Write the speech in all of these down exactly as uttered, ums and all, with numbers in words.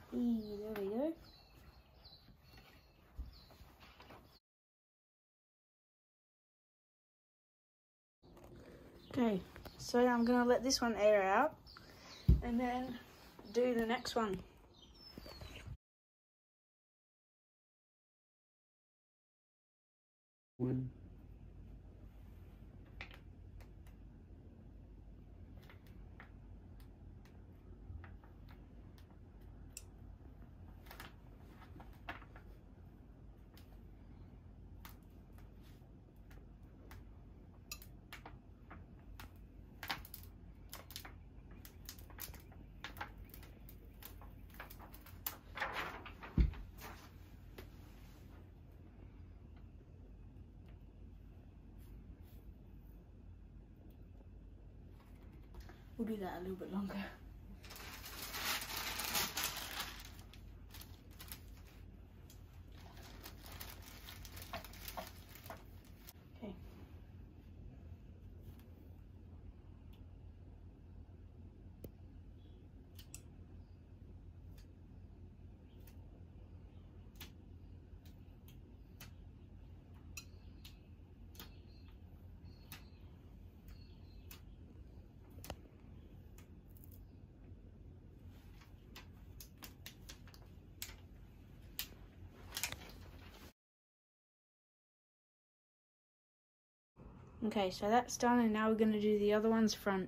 Eee, there we go. Okay, so I'm gonna let this one air out and then do the next one. One. We'll do that a little bit longer. Okay. Okay, so that's done, and now we're going to do the other one's front.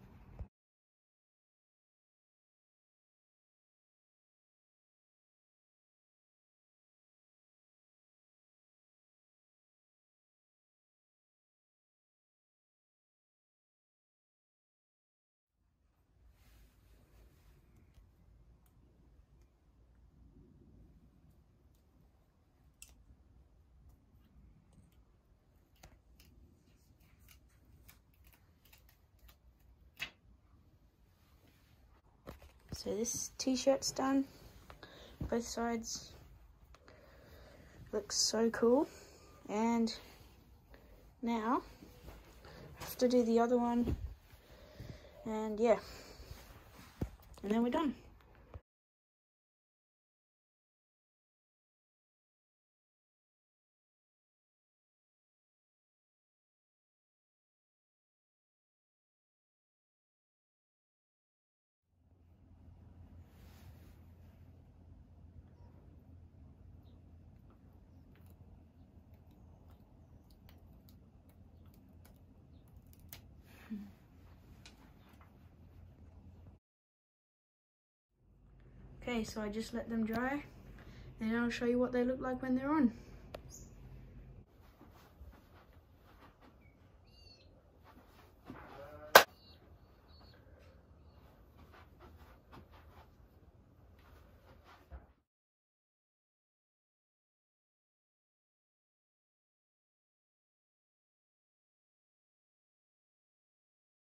So this t-shirt's done, both sides. Looks so cool. And now I have to do the other one, and yeah, and then we're done. Okay, so I just let them dry, and I'll show you what they look like when they're on.